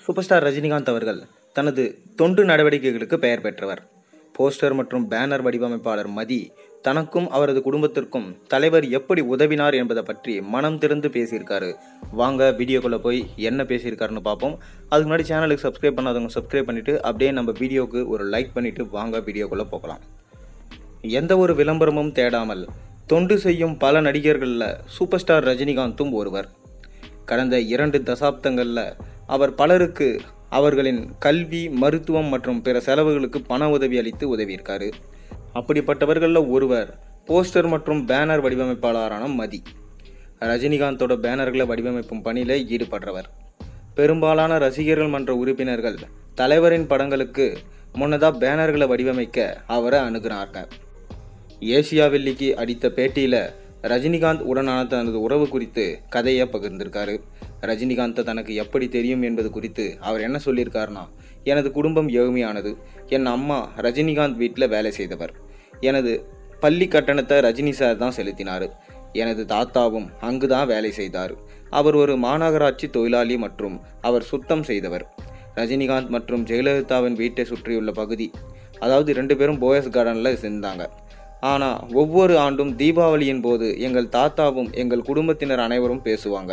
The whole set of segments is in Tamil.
சூப்பர் ஸ்டார் ரஜினிகாந்த் அவர்கள் தனது தொண்டு நடவடிக்கைகளுக்கு பெயர் பெற்றவர். போஸ்டர் மற்றும் பேனர் வடிவமைப்பாளர் மதி தனக்கும் அவரது குடும்பத்திற்கும் தலைவர் எப்படி உதவினார் என்பதை பற்றி மனம் திறந்து பேசியிருக்காரு. வாங்க வீடியோக்குள்ளே போய் என்ன பேசியிருக்காருன்னு பார்ப்போம். அதுக்கு முன்னாடி சேனலுக்கு சப்ஸ்கிரைப் பண்ணாதவங்க சப்ஸ்கிரைப் பண்ணிவிட்டு அப்படியே நம்ம வீடியோவுக்கு ஒரு லைக் பண்ணிவிட்டு வாங்க வீடியோக்குள்ளே போகலாம். எந்த ஒரு விளம்பரமும் தேடாமல் தொண்டு செய்யும் பல நடிகர்களில் சூப்பர் ஸ்டார் ரஜினிகாந்தும் ஒருவர். கடந்த 2 தசாப்தங்களில் அவர் பலருக்கு அவர்களின் கல்வி, மருத்துவம் மற்றும் பிற செலவுகளுக்கு பண உதவி அளித்து உதவியிருக்காரு. அப்படிப்பட்டவர்களில் ஒருவர் போஸ்டர் மற்றும் பேனர் வடிவமைப்பாளரான மதி. ரஜினிகாந்தோட பேனர்களை வடிவமைப்பும் பணியில் ஈடுபடுறவர். பெரும்பாலான ரசிகர்கள் மன்ற உறுப்பினர்கள் தலைவரின் படங்களுக்கு முன்னதாக பேனர்களை வடிவமைக்க அவரை அணுகுனார்கள். ஏசியா வெள்ளிக்கு அடித்த பேட்டியில் ரஜினிகாந்த் உடனான தனது உறவு குறித்து கதையை பகிர்ந்திருக்காரு. ரஜினிகாந்தை தனக்கு எப்படி தெரியும் என்பது குறித்து அவர் என்ன சொல்லியிருக்காருன்னா, எனது குடும்பம் ஏழ்மையானது. என் அம்மா ரஜினிகாந்த் வீட்டில் வேலை செய்தவர். எனது பள்ளி கட்டணத்தை ரஜினி சார் தான் செலுத்தினார். எனது தாத்தாவும் அங்கு தான் வேலை செய்தார். அவர் ஒரு மாநகராட்சி தொழிலாளி மற்றும் அவர் சுத்தம் செய்தவர். ரஜினிகாந்த் மற்றும் ஜெயலலிதாவின் வீட்டை சுற்றியுள்ள பகுதி, அதாவது 2 பேரும் போயஸ் கார்டனில் சேர்ந்தாங்க. ஆனால் ஒவ்வொரு ஆண்டும் தீபாவளியின் போது எங்கள் தாத்தாவும் எங்கள் குடும்பத்தினர் அனைவரும் பேசுவாங்க.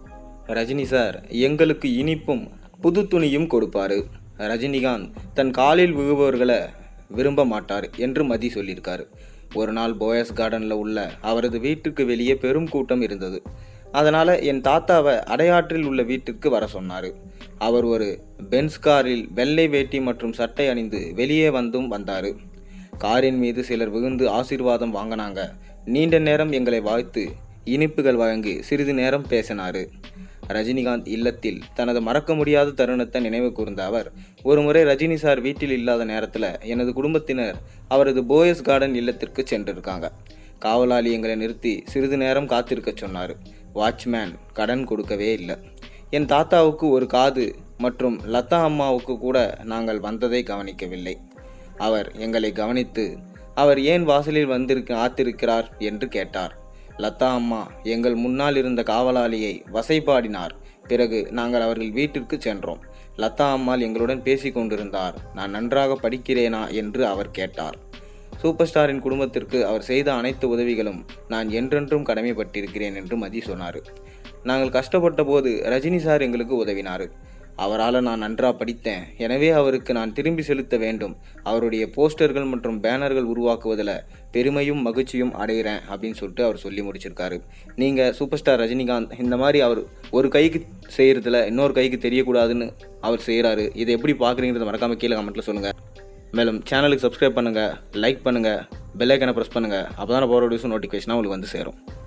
ரஜினி சார் எங்களுக்கு இனிப்பும் புது துணியும் கொடுப்பாரு. ரஜினிகாந்த் தன் காலில் விழுபவர்களை விரும்ப மாட்டார் என்று மதி சொல்லியிருக்காரு. ஒரு நாள் போயஸ் கார்டனில் உள்ள அவரது வீட்டுக்கு வெளியே பெரும் கூட்டம் இருந்தது. அதனால் என் தாத்தாவை அடையாற்றில் உள்ள வீட்டிற்கு வர சொன்னார். அவர் ஒரு பென்ஸ் காரில் வெள்ளை வேட்டி மற்றும் சட்டை அணிந்து வெளியே வந்தார். காரின் மீது சிலர் விழுந்து ஆசீர்வாதம் வாங்கினாங்க. நீண்ட நேரம் எங்களை வாழ்த்து இனிப்புகள் வழங்கி சிறிது நேரம் பேசினார். ரஜினிகாந்த் இல்லத்தில் தனது மறக்க முடியாத தருணத்தை நினைவு கூர்ந்த அவர், ஒருமுறை ரஜினி சார் வீட்டில் இல்லாத நேரத்தில் எனது குடும்பத்தினர் அவரது போயஸ் கார்டன் இல்லத்திற்கு சென்றிருக்காங்க. காவலாளி எங்களை நிறுத்தி சிறிது நேரம் காத்திருக்க சொன்னார். வாட்ச்மேன் கடன் கொடுக்கவே இல்லை. என் தாத்தாவுக்கு ஒரு காது மற்றும் லதா அம்மாவுக்கு கூட நாங்கள் வந்ததை கவனிக்கவில்லை. அவர் எங்களை கவனித்து, அவர் ஏன் வாசலில் ஆத்திருக்கிறார் என்று கேட்டார். லதா அம்மா எங்கள் முன்னால் இருந்த காவலாளியை வசைபாடினார். பிறகு நாங்கள் அவர்கள் வீட்டிற்கு சென்றோம். லதா அம்மாள் எங்களுடன் பேசி கொண்டிருந்தார். நான் நன்றாக படிக்கிறேனா என்று அவர் கேட்டார். சூப்பர் ஸ்டாரின் குடும்பத்திற்கு அவர் செய்த அனைத்து உதவிகளும் நான் என்றென்றும் கடமைப்பட்டிருக்கிறேன் என்று மதி சொன்னார். நாங்கள் கஷ்டப்பட்ட போது ரஜினி சார் எங்களுக்கு உதவினார். அவரால் நான் நன்றாக படித்தேன். எனவே அவருக்கு நான் திரும்பி செலுத்த வேண்டும். அவருடைய போஸ்டர்கள் மற்றும் பேனர்கள் உருவாக்குவதில் பெருமையும் மகிழ்ச்சியும் அடைகிறேன் அப்படின்னு சொல்லிட்டு அவர் சொல்லி முடிச்சிருக்காரு. நீங்கள் சூப்பர் ஸ்டார் ரஜினிகாந்த் இந்த மாதிரி அவர் ஒரு கைக்கு செய்கிறதுல இன்னொரு கைக்கு தெரியக்கூடாதுன்னு அவர் செய்கிறாரு. இதை எப்படி பார்க்குறீங்கிறத மறக்காமல் கீழே கமெண்ட்டில் சொல்லுங்கள். மேலும் சேனலுக்கு சப்ஸ்கிரைப் பண்ணுங்கள், லைக் பண்ணுங்கள், பெல் ஐக்கனை ப்ரெஸ் பண்ணுங்கள். அப்போ தான் போகிற வீடியோஸும் நோட்டிஃபிகேஷனாக உங்களுக்கு வந்து சேரும்.